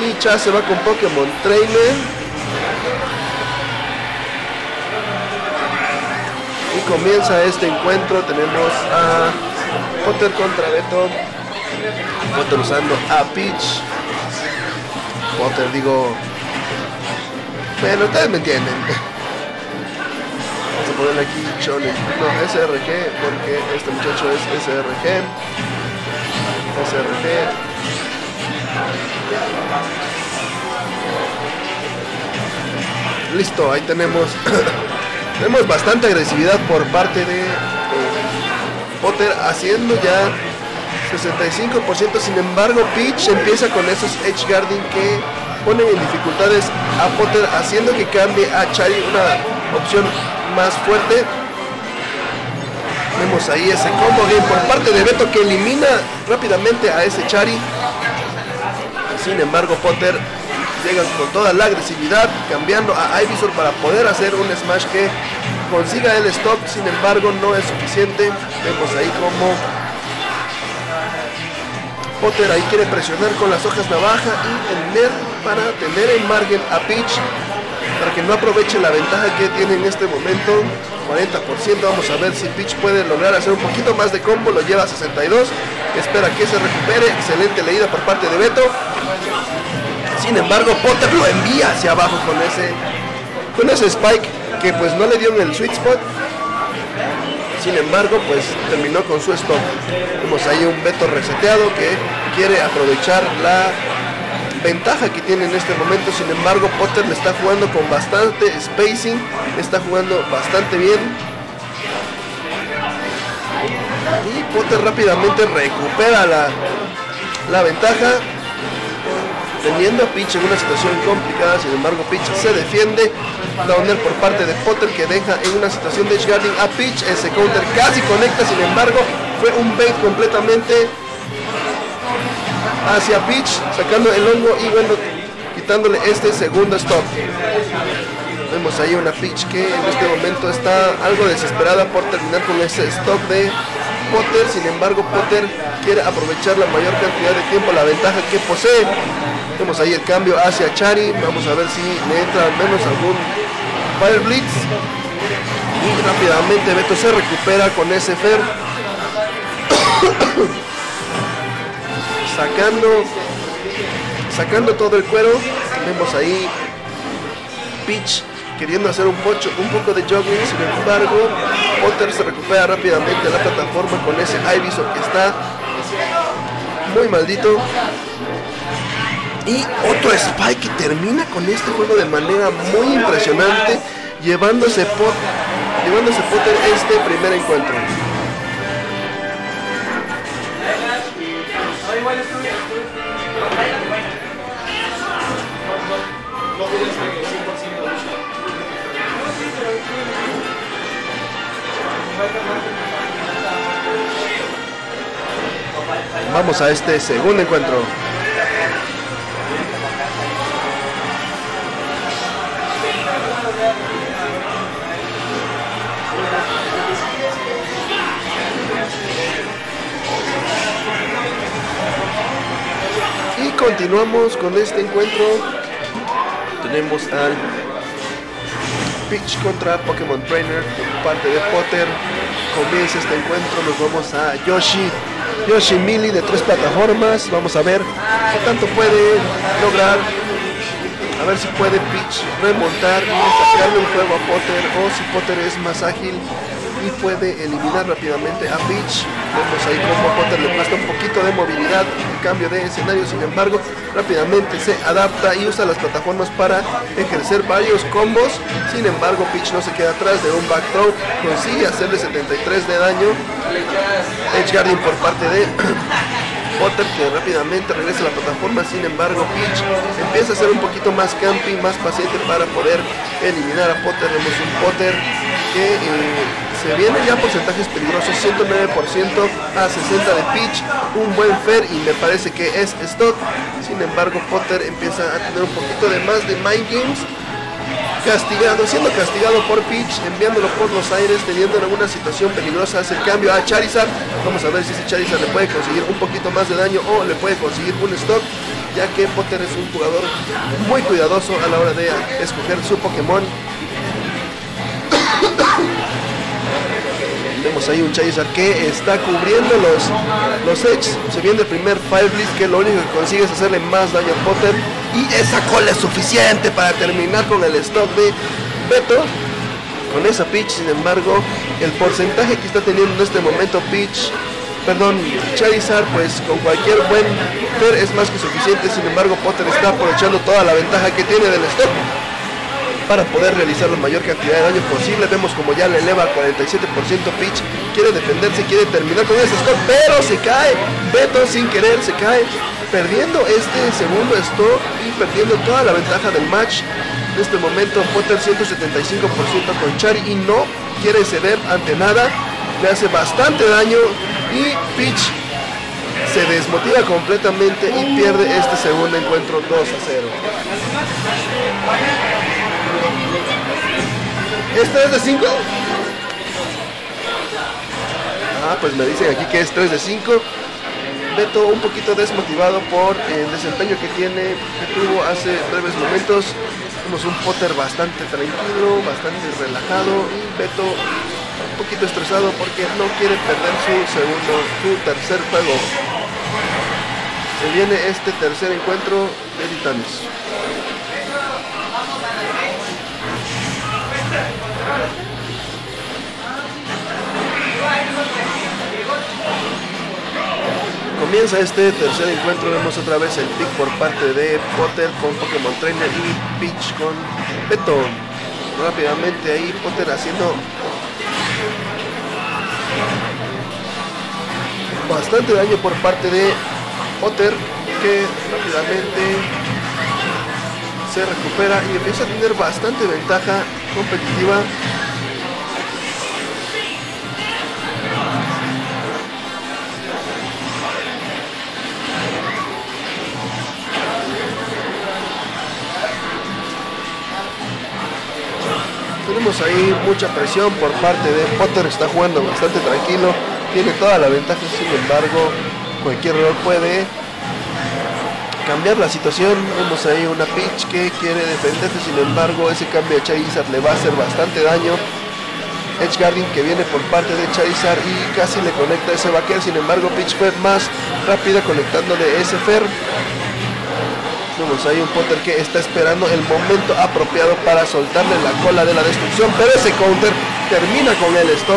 Y Chaz se va con Pokémon Trainer. Y comienza este encuentro. Tenemos a Potter contra Beto. Potter usando a Peach. Potter, digo... Bueno, ustedes me entienden. Vamos a ponerle aquí Shonen. No, SRG, porque este muchacho es SRG. SRG. Listo, ahí tenemos. Tenemos bastante agresividad por parte de Potter, haciendo ya 65%. Sin embargo, Peach empieza con esos Edge Guarding que ponen en dificultades a Potter, haciendo que cambie a Chari, una opción más fuerte. Vemos ahí ese combo game por parte de Beto que elimina rápidamente a ese Chari. Sin embargo, Potter llega con toda la agresividad, cambiando a Ivysaur para poder hacer un smash que consiga el stop. Sin embargo, no es suficiente. Vemos ahí como Potter ahí quiere presionar con las hojas navaja y el para tener en margen a Peach, para que no aproveche la ventaja que tiene en este momento, 40%. Vamos a ver si Peach puede lograr hacer un poquito más de combo. Lo lleva a 62, espera que se recupere. Excelente leída por parte de Beto. Sin embargo, Potter lo envía hacia abajo con ese Spike que pues no le dio en el sweet spot. Sin embargo, pues terminó con su stop. Vemos ahí un Beto reseteado que quiere aprovechar la ventaja que tiene en este momento. Sin embargo, Potter le está jugando con bastante spacing, está jugando bastante bien. Y Potter rápidamente recupera la ventaja, teniendo a Peach en una situación complicada. Sin embargo, Peach se defiende. Downer por parte de Potter que deja en una situación de edge guarding a Peach. Ese counter casi conecta, sin embargo fue un bait completamente hacia Peach, sacando el hongo y bueno, quitándole este segundo stop. Vemos ahí una Peach que en este momento está algo desesperada por terminar con ese stop de Potter. Sin embargo, Potter quiere aprovechar la mayor cantidad de tiempo la ventaja que posee. Vemos ahí el cambio hacia Chari. Vamos a ver si le entra al menos algún Fire Blitz. Y rápidamente Beto se recupera con ese Fer. Sacando todo el cuero. Vemos ahí Peach queriendo hacer un poco de jogging. Sin embargo, Potter se recupera rápidamente la plataforma con ese Ivysaur que está muy maldito. Y otro Spike que termina con este juego de manera muy impresionante, llevándose Potter este primer encuentro. Vamos a este segundo encuentro. Y continuamos con este encuentro. Tenemos al Peach contra Pokémon Trainer por parte de Potter. Comienza este encuentro, nos vamos a Yoshi Melee de 3 plataformas. Vamos a ver qué tanto puede lograr. A ver si puede Peach remontar y sacarle un juego a Potter, o si Potter es más ágil y puede eliminar rápidamente a Peach. Vemos ahí como Potter le cuesta un poquito de movilidad en cambio de escenario. Sin embargo, rápidamente se adapta y usa las plataformas para ejercer varios combos. Sin embargo, Peach no se queda atrás de un back throw, consigue hacerle 73 de daño. Edge guarding por parte de Potter, que rápidamente regresa a la plataforma. Sin embargo, Peach empieza a hacer un poquito más camping, más paciente para poder eliminar a Potter. Vemos un Potter que se viene ya porcentajes peligrosos, 109% a 60 de Peach, un buen Fer y me parece que es stock. Sin embargo, Potter empieza a tener un poquito de más de mind games siendo castigado por Peach, enviándolo por los aires, teniendo en alguna situación peligrosa. Hace el cambio a Charizard. Vamos a ver si ese Charizard le puede conseguir un poquito más de daño o le puede conseguir un stock, ya que Potter es un jugador muy cuidadoso a la hora de escoger su Pokémon. Vemos ahí un Charizard que está cubriendo los Edge. Se viene el primer Fire Blitz, que lo único que consigue es hacerle más daño a Potter. Y esa cola es suficiente para terminar con el stock de Beto. Con esa Peach, sin embargo, el porcentaje que está teniendo en este momento Charizard, pues con cualquier buen Fer es más que suficiente. Sin embargo, Potter está aprovechando toda la ventaja que tiene del stock para poder realizar la mayor cantidad de daño posible. Vemos como ya le eleva al 47%. Peach quiere defenderse, quiere terminar con ese stock, pero se cae. Beto sin querer se cae, perdiendo este segundo stock y perdiendo toda la ventaja del match. En este momento Potter 175% con Chari y no quiere ceder ante nada. Le hace bastante daño y Peach se desmotiva completamente y pierde este segundo encuentro 2-0. ¿Es 3 de 5? Pues me dicen aquí que es 3 de 5. Beto un poquito desmotivado por el desempeño que tuvo hace breves momentos. Vemos un Potter bastante tranquilo, bastante relajado, y Beto un poquito estresado porque no quiere perder su tercer juego. Se viene este tercer encuentro de Titanes. Comienza este tercer encuentro. Vemos otra vez el pick por parte de Potter con Pokémon Trainer y Peach con Beto. Rápidamente ahí Potter haciendo bastante daño por parte de Potter, que rápidamente se recupera y empieza a tener bastante ventaja competitiva. Tenemos ahí mucha presión por parte de Potter. Está jugando bastante tranquilo, tiene toda la ventaja. Sin embargo, cualquier error puede cambiar la situación. Vemos ahí una Peach que quiere defenderse, sin embargo ese cambio de Charizard le va a hacer bastante daño. Edge Guarding que viene por parte de Charizard y casi le conecta ese Vaquer. Sin embargo, Peach fue más rápida conectándole ese Fer. Vemos ahí un Potter que está esperando el momento apropiado para soltarle la cola de la destrucción, pero ese counter termina con el stock.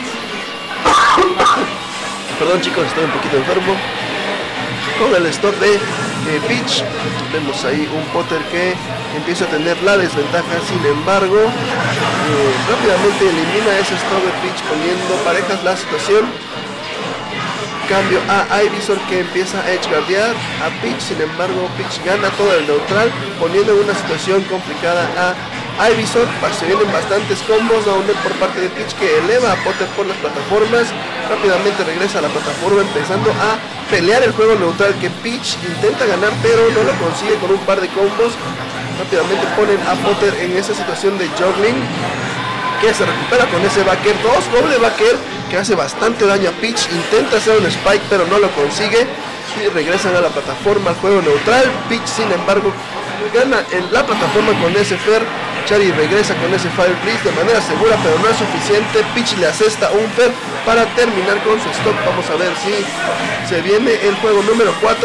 Perdón chicos, estoy un poquito enfermo. Con el stock de Peach. Vemos ahí un Potter que empieza a tener la desventaja. Sin embargo, rápidamente elimina ese stock de Peach, poniendo parejas la situación. Cambio a Ivysaur que empieza a edgeguardear a Peach. Sin embargo, Peach gana todo el neutral, poniendo en una situación complicada a Ivysaur. Se vienen bastantes combos Downer por parte de Peach, que eleva a Potter por las plataformas. Rápidamente regresa a la plataforma, empezando a pelear el juego neutral que Peach intenta ganar, pero no lo consigue con un par de combos. Rápidamente ponen a Potter en esa situación de juggling, que se recupera con ese Vaquer, doble Vaquer, que hace bastante daño a Peach. Intenta hacer un Spike, pero no lo consigue, y regresan a la plataforma, al juego neutral. Peach, sin embargo, gana en la plataforma con ese Fer. Chari regresa con ese Fire Blitz de manera segura, pero no es suficiente. Peach le asesta un Fer para terminar con su stock. Vamos a ver si se viene el juego número 4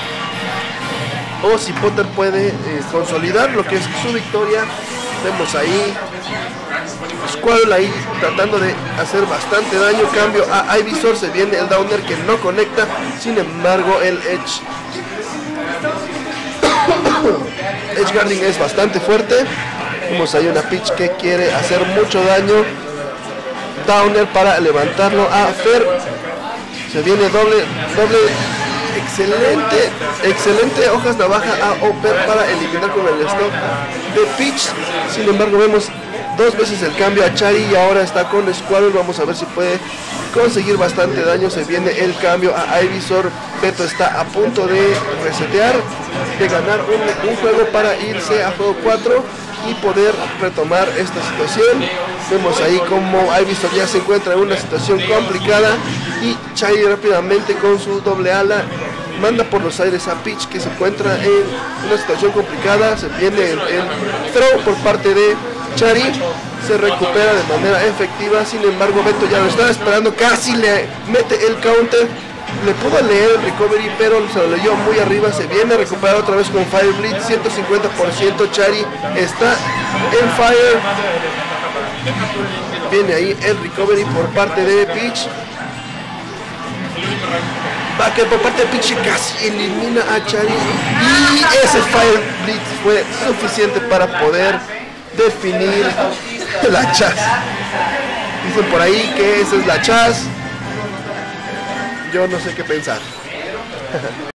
o si Potter puede consolidar lo que es su victoria. Vemos ahí Squirtle ahí tratando de hacer bastante daño. Cambio a Ivysaur, se viene el Downer que no conecta. Sin embargo, el Edge Guarding es bastante fuerte. Vemos ahí una Peach que quiere hacer mucho daño. Downer para levantarlo a Fer. Se viene doble excelente hojas navaja a Oper para eliminar con el stock de Peach. Sin embargo, vemos dos veces el cambio a Chari y ahora está con Squirtle. Vamos a ver si puede conseguir bastante daño. Se viene el cambio a Ivysaur. Beto está a punto de resetear, de ganar un juego para irse a juego 4. y poder retomar esta situación. Vemos ahí como Ivysaur ya se encuentra en una situación complicada y Chari rápidamente con su doble ala manda por los aires a Peach, que se encuentra en una situación complicada. Se viene el throw por parte de Chari, se recupera de manera efectiva. Sin embargo, Beto ya lo estaba esperando, casi le mete el counter, le pudo leer el recovery, pero se lo leyó muy arriba. Se viene a recuperar otra vez con Fire Blitz, 150%. Chari está en Fire. Viene ahí el recovery por parte de Peach. Backer por parte de Peach, casi elimina a Chari, y ese Fire Blitz fue suficiente para poder definir la Chaz. Dicen por ahí que esa es la Chaz. Yo no sé qué pensar.